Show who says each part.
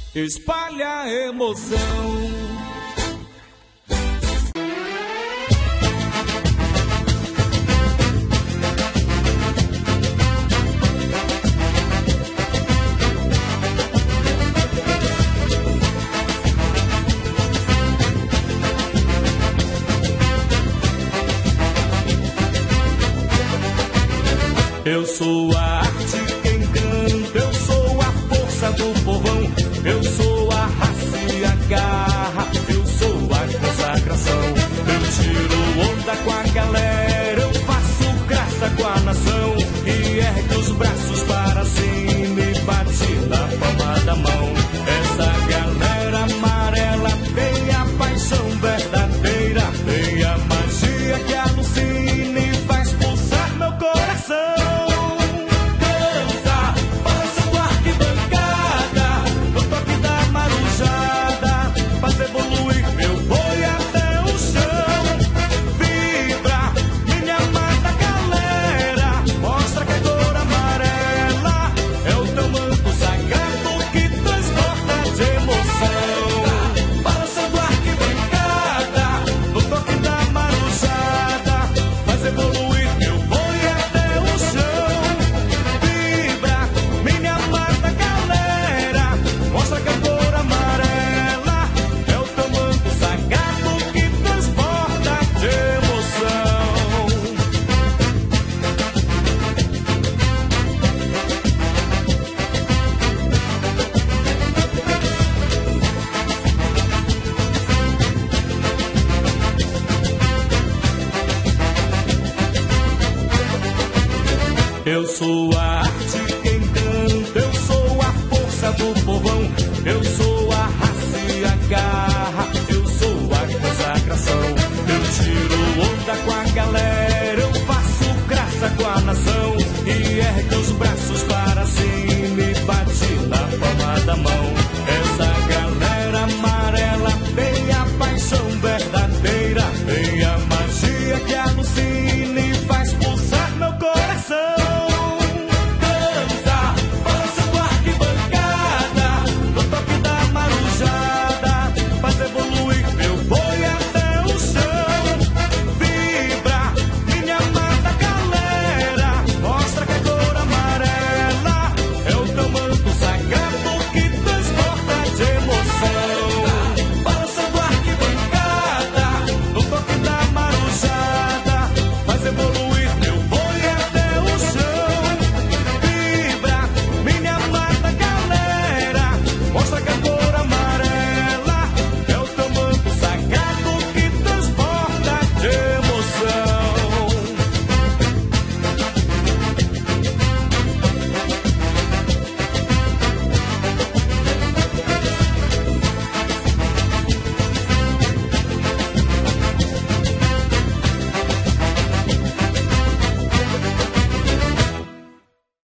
Speaker 1: espalha emoção. Eu sou a arte que encanta, eu sou a força do povão, eu sou a raça e a garra, eu sou a consagração. Eu tiro onda com a galera, eu faço graça com a nação, e ergue os braços para cima e bate na palma da mão. Essa galera amarela tem a paixão verdadeira, tem a magia que alucina e faz pulsar meu coração. Eu sou a arte que encanta, eu sou a força do povão, eu sou a raça e a garra, eu sou a consagração. Eu tiro onda com a galera, eu faço graça com a nação, e ergue os braços para cima